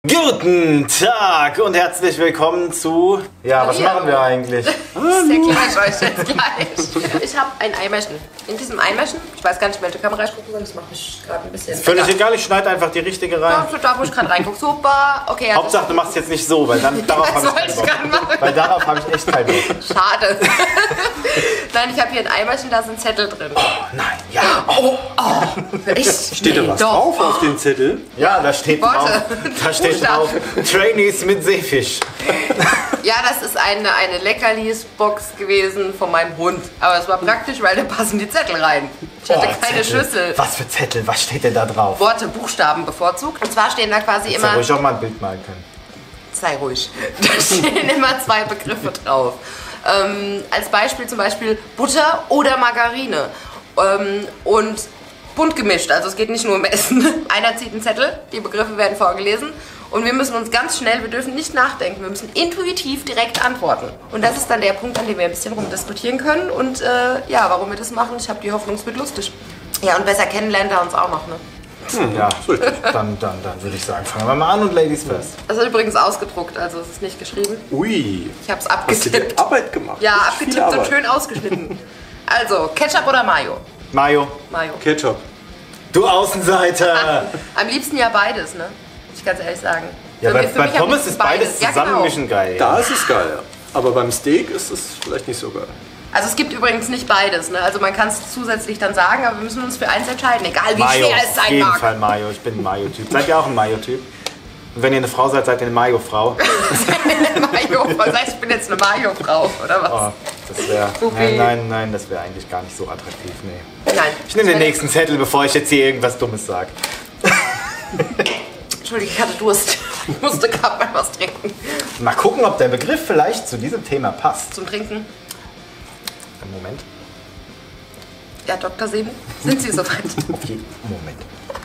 Guten Tag und herzlich willkommen zu... Ja, was machen wir eigentlich? Das ist erkläre ich euch jetzt gleich. Ich habe ein Eimerchen. In diesem Eimerchen, ich weiß gar nicht, welche Kamera ich gucken soll, das macht mich gerade ein bisschen... Völlig egal, ich schneide einfach die richtige rein. Ja, da, wo ich gerade reingucke. Super, okay. Also Hauptsache, du machst es jetzt nicht so, weil dann darauf habe ich echt keinen Bock. Schade. Nein, ich habe hier ein Eimerchen, da sind Zettel drin. Oh nein, ja. Echt? Steht da was drauf auf dem Zettel? Ja, da steht drauf. Da steht drauf, Trainees mit Seefisch. Ja, das ist eine Leckerlis-Box gewesen von meinem Hund. Aber es war praktisch, weil da passen die Zettel rein. Ich hatte keine Zettel. Schlüssel. Was für Zettel? Was steht denn da drauf? Worte, Buchstaben bevorzugt. Und zwar stehen da quasi Hättest immer... du ruhig auch mal ein Bild malen können. Sei ruhig. Da stehen immer zwei Begriffe drauf. Als Beispiel zum Beispiel Butter oder Margarine. Und bunt gemischt, also es geht nicht nur um Essen. Einer zieht einen Zettel, die Begriffe werden vorgelesen und wir müssen uns ganz schnell, wir dürfen nicht nachdenken, wir müssen intuitiv direkt antworten. Und das ist dann der Punkt, an dem wir ein bisschen rumdiskutieren können und ja, warum wir das machen, ich habe die Hoffnung, es wird lustig. Ja, und besser kennenlernt er uns auch noch, ne? Ja, dann würde ich sagen, fangen wir mal an und Ladies first. Das ist übrigens ausgedruckt, also es ist nicht geschrieben. Ui. Ich habe es Hast du dir abgetippt. Arbeit gemacht? Ja, Das ist viel abgetippt und Arbeit. schön ausgeschnitten. Also, Ketchup oder Mayo? Mayo. Mayo. Ketchup. Du Außenseiter! Am liebsten ja beides, ne? Muss ich ganz ehrlich sagen. Ja, Für bei mich am Pommes liebsten ist beides Ja, zusammenmischen geil. Da ist es geil, ja. Aber beim Steak ist es vielleicht nicht so geil. Also es gibt übrigens nicht beides, ne? Also man kann es zusätzlich dann sagen, aber wir müssen uns für eins entscheiden, egal wie Mayo, schwer es auf sein jeden mag. Fall Mayo. Ich bin ein Mayo-Typ. Seid ihr auch ein Mayo-Typ? Und wenn ihr eine Frau seid, seid ihr eine Mayo-Frau. Mayo, was heißt, ich bin jetzt eine Mayo-Frau, oder was? Oh, das wäre... Okay. Nein, das wäre eigentlich gar nicht so attraktiv. Nee. Nein. Ich nehme den nächsten Zettel, bevor ich jetzt hier irgendwas Dummes sage. Entschuldige, ich hatte Durst. Ich musste gerade mal was trinken. Mal gucken, ob der Begriff vielleicht zu diesem Thema passt. Zum Trinken. Moment. Ja, Dr. Sebo, sind Sie soweit? Okay, Moment.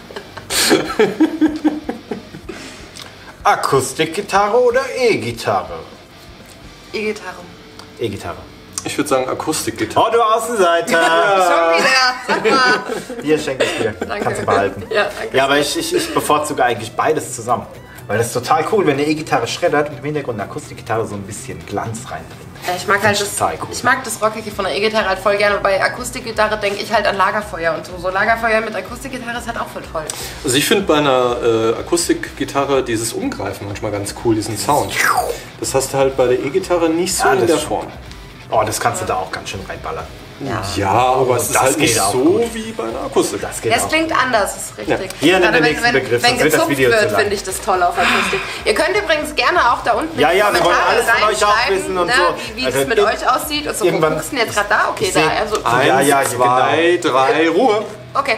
Akustikgitarre oder E-Gitarre? E-Gitarre. E-Gitarre. Ich würde sagen Akustikgitarre. Oh, du Außenseiter! Schon wieder, sag mal. Hier, schenke ich dir. Danke. Kannst du behalten. Ja, danke. Ja, aber ich bevorzuge eigentlich beides zusammen. Weil das ist total cool, wenn eine E-Gitarre schreddert und im Hintergrund eine Akustikgitarre so ein bisschen Glanz reinbringt. Ja, ich mag halt das, total cool. ich mag das Rockige von der E-Gitarre halt voll gerne. Und bei Akustikgitarre denke ich halt an Lagerfeuer und so. So Lagerfeuer mit Akustikgitarre ist halt auch voll toll. Also ich finde bei einer Akustikgitarre dieses Umgreifen manchmal ganz cool, diesen Sound. Das hast du halt bei der E-Gitarre nicht so Ja, in das der schon. Form. Oh, das kannst du da auch ganz schön reinballern. Ja, aber es ist Das halt nicht geht auch so gut. wie bei einer Akustik. Das geht Das auch. klingt anders, ist richtig. Hier, nimm den Gerade nächsten Begriff, wenn sonst wird das gezupft Video zu wird, lang. finde ich das toll auf Akustik. Ihr könnt übrigens gerne auch da unten Ja, in die wir wollen Kommentare alles von euch auch reinschreiben, wissen und ne, so. wie Also es mit euch aussieht. Und so, wo irgendwann- guckst du denn jetzt gerade da? Okay, Ich da. seh- Also, Eins, Ja, zwei, drei, Ruhe. okay.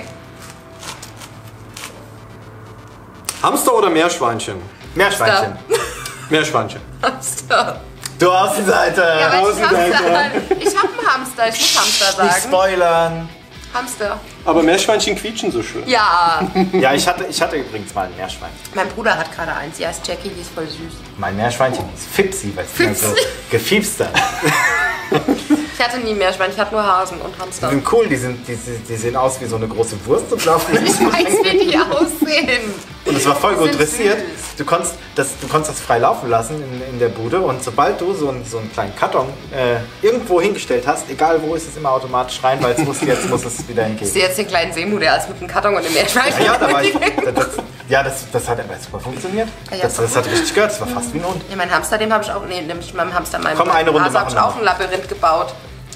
Hamster oder Meerschweinchen? Meerschweinchen. Meerschweinchen. Hamster. Du Außenseiter. Ja, weil ich Außenseiter. Hamster. Ich habe einen Hamster, ich muss Hamster Nicht sagen. spoilern. Hamster. Aber Meerschweinchen quietschen so schön. Ja. Ja, ich hatte übrigens mal ein Meerschweinchen. Mein Bruder hat gerade eins. Die heißt Jackie, die ist voll süß. Mein Meerschweinchen hieß Fipsi, weil es immer so Fipsi. gefiepst hat. Ich hatte nie Meerschwein, ich hatte nur Hasen und Hamster. Die sind cool, die sehen aus wie so eine große Wurst und laufen. Ich weiß, wie die aussehen. Und es war voll gut sind dressiert. süß. Du konntest das frei laufen lassen in der Bude und sobald du so einen kleinen Karton irgendwo hingestellt hast, egal wo, ist es immer automatisch rein, weil es wusste, jetzt muss es wieder Ich hingehen. sehe jetzt den kleinen Seemu, der als mit einem Karton und dem Meerschwein. Ja, da war ich, das hat aber super funktioniert. Ja, Das hat richtig gehört, das war fast wie ein Hund. Ja, mein Hamster, dem habe ich auch, nämlich meinem Hamster, meinem Komm, eine Runde Hase habe ich machen wir auch ein Labyrinth gebaut.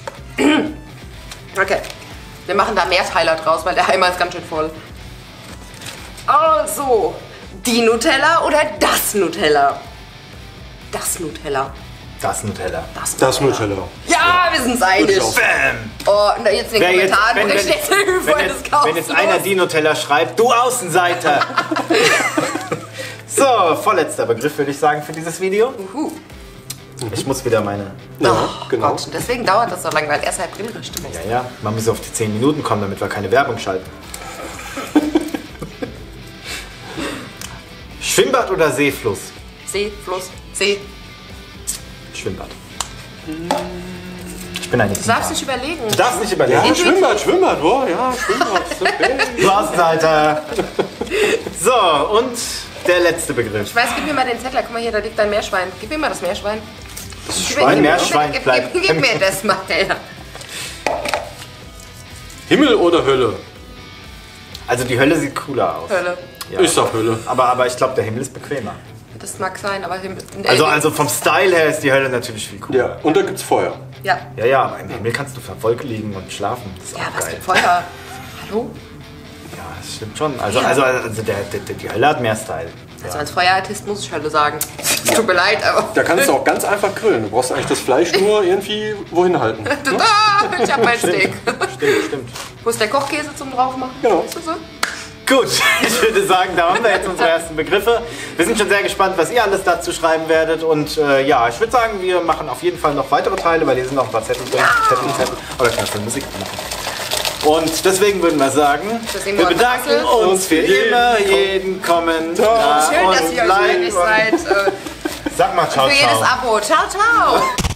Okay, wir machen da Mehrteiler draus, weil der Eimer ist ganz schön voll. Also, die Nutella oder das Nutella? Das Nutella. Das Nutella. Das Nutella. Ja, wir sind einig. Durchaus. Bam! Oh, und jetzt in den Wer jetzt, Kommentaren, der steht wenn jetzt einer die Nutella schreibt, du Außenseiter! So, vorletzter Begriff würde ich sagen für dieses Video. Ich muss wieder meine... Ja, genau. Gott, deswegen dauert das so lange, weil erst April richten muss. Ja, man muss auf die 10 Minuten kommen, damit wir keine Werbung schalten. Schwimmbad oder Seefluss? See, Fluss, See. Schwimmbad. Ich bin ein Du darfst nicht überlegen. Du darfst nicht überlegen. Ja, Schwimmbad, boah, ja, Schwimmbad. ist okay. Du Außenseiter. So, und der letzte Begriff. Ich weiß, gib mir mal den Zettel. Guck mal hier, da liegt ein Meerschwein. Gib mir mal das Meerschwein. Das ist Schwein, Meerschwein, bleibt. Gib mir das mal, der. Himmel oder Hölle? Also die Hölle sieht cooler aus. Hölle. Ja. Ich sag Hölle. Aber ich glaube, der Himmel ist bequemer. Das mag sein, aber Himmel. Also vom Style her ist die Hölle natürlich viel cooler. Ja, und da gibt's Feuer. Ja. Ja, aber im Himmel kannst du ver Wolke liegen und schlafen. Das ist Ja, auch was geil. für Feuer. Hallo? Ja, das stimmt schon. Also die Hölle hat mehr Style. Also als Feuerartist muss ich Hölle sagen. Tut mir leid, aber. Da kannst du auch ganz einfach grillen. Du brauchst eigentlich das Fleisch nur irgendwie wohin halten. Tada! Ich hab mein Steak. Stimmt. Wo ist der Kochkäse zum draufmachen? Genau. Ist das so? Gut, ich würde sagen, da haben wir jetzt unsere ersten Begriffe. Wir sind schon sehr gespannt, was ihr alles dazu schreiben werdet. Und ja, ich würde sagen, wir machen auf jeden Fall noch weitere Teile, weil hier sind noch ein paar Zettel drin. Zettel. Oder Knöpfe, Musik machen. Und deswegen würden wir sagen, wir bedanken uns für immer jeden Kommentar Schön, dass und ihr euch Like. einig seid. Sag mal ciao, Für jedes ciao. Abo. Ciao, ciao.